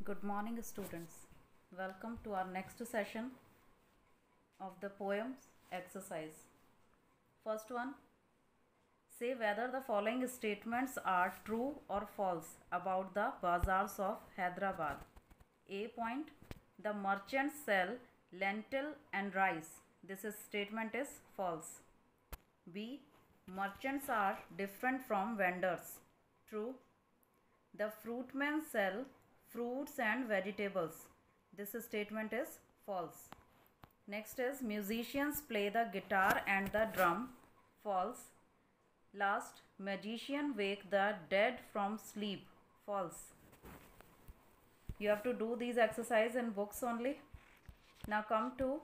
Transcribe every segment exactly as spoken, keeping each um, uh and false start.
Good morning, students. Welcome to our next session of the poems exercise. First one, say whether the following statements are true or false about the bazaars of Hyderabad. A point, the merchants sell lentil and rice. This is, statement is false. B, merchants are different from vendors. True. The fruitmen sell fruits and vegetables. This statement is false. Next is, musicians play the guitar and the drum. False. Last, magician wake the dead from sleep. False. You have to do these exercises in books only. Now come to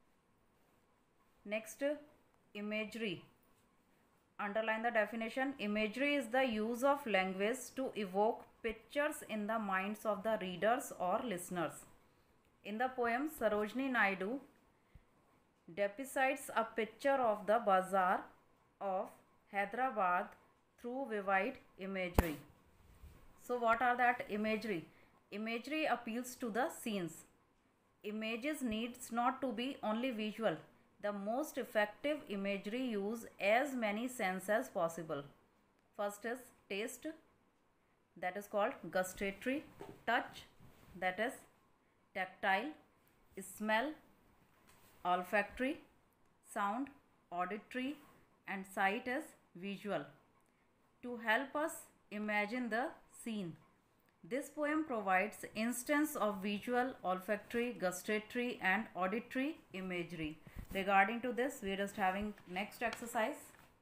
next, imagery. Underline the definition. Imagery is the use of language to evoke pictures in the minds of the readers or listeners. In the poem, Sarojini Naidu depicts a picture of the bazaar of Hyderabad through vivid imagery. So what are that imagery? Imagery appeals to the scenes. Images needs not to be only visual. The most effective imagery use as many senses as possible. First is taste, that is called gustatory. Touch, that is tactile. Smell, olfactory. Sound, auditory. And sight is visual. To help us imagine the scene, this poem provides instance of visual, olfactory, gustatory and auditory imagery. Regarding to this, we are just having next exercise.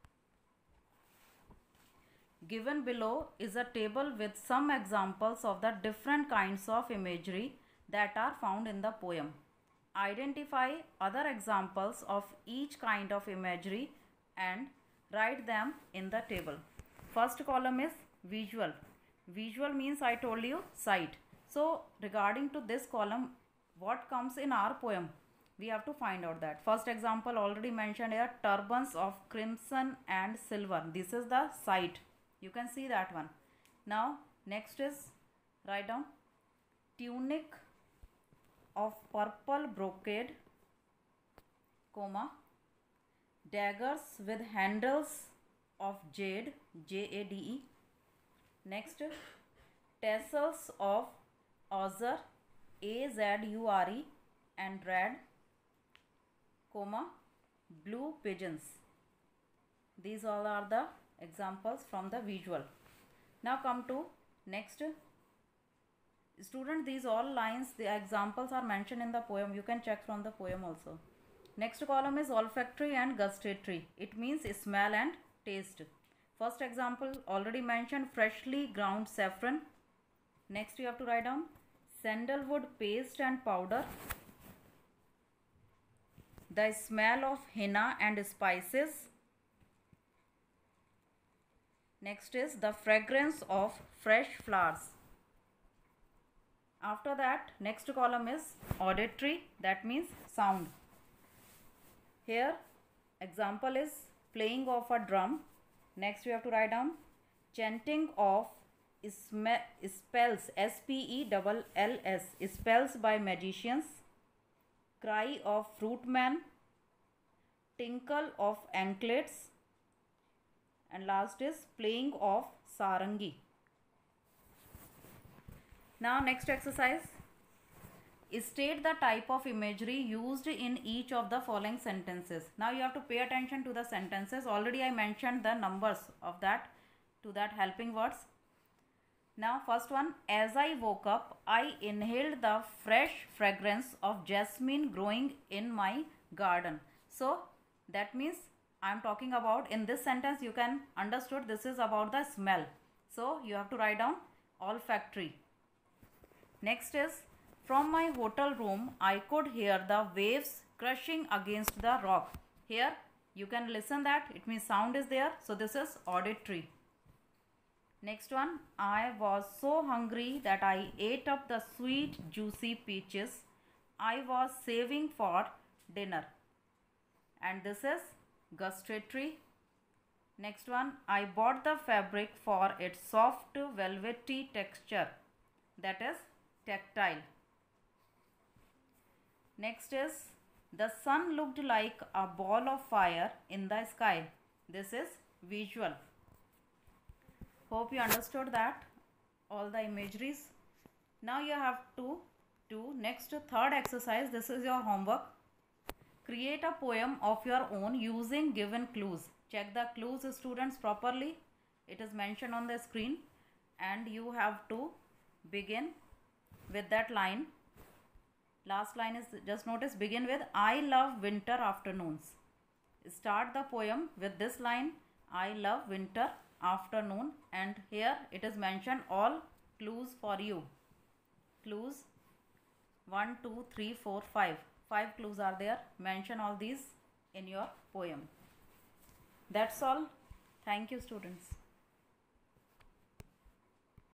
Given below is a table with some examples of the different kinds of imagery that are found in the poem. Identify other examples of each kind of imagery and write them in the table. First column is visual. Visual means, I told you, sight. So regarding to this column, what comes in our poem? We have to find out that. First example already mentioned here, turbans of crimson and silver. This is the sight. You can see that one. Now next is, write down, tunic of purple brocade, comma, daggers with handles of jade, J A D E. Next, tassels of azure, A Z U R E, and red, comma, blue pigeons. These all are the examples from the visual. Now come to next. Student, these all lines, the examples are mentioned in the poem. You can check from the poem also. Next column is olfactory and gustatory. It means smell and taste. First example already mentioned, freshly ground saffron. Next you have to write down sandalwood paste and powder. The smell of henna and spices. Next is the fragrance of fresh flowers. After that, next column is auditory, that means sound. Here example is playing of a drum. Next we have to write down chanting of spells, S P E L L S, spells by magicians. Cry of fruitman, tinkle of anklets, and last is playing of sarangi. Now next exercise, state the type of imagery used in each of the following sentences. Now you have to pay attention to the sentences. Already I mentioned the numbers of that to that helping words. Now first one, as I woke up, I inhaled the fresh fragrance of jasmine growing in my garden. So that means I am talking about, in this sentence you can understood this is about the smell. So you have to write down olfactory. Next is, from my hotel room I could hear the waves crashing against the rock. Here you can listen that, it means sound is there. So this is auditory. Next one, I was so hungry that I ate up the sweet juicy peaches I was saving for dinner. And this is gustatory. Next one, I bought the fabric for its soft velvety texture. That is tactile. Next is the sun looked like a ball of fire in the sky. This is visual. Hope you understood that all the imageries. Now you have to do next third exercise. This is your homework. Create a poem of your own using given clues. Check the clues, students, properly. It is mentioned on the screen and you have to begin with that line. Last line is, just notice, begin with I love winter afternoons. Start the poem with this line, I love winter afternoon, and here it is mentioned all clues for you. Clues one, two, three, four, five. Five clues are there. Mention all these in your poem. That's all. Thank you, students.